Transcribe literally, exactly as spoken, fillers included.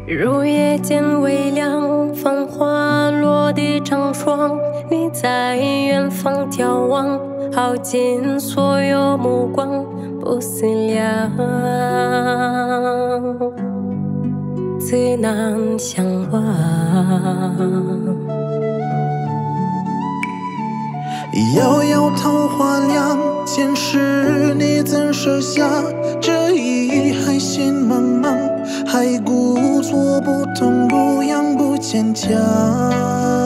入夜间微凉，繁花落地成霜。你在远方眺望，耗尽所有目光，不思量，自难相忘。 遥遥桃花凉，前世你怎舍下这一海心茫茫？还故作不痛不痒不坚强。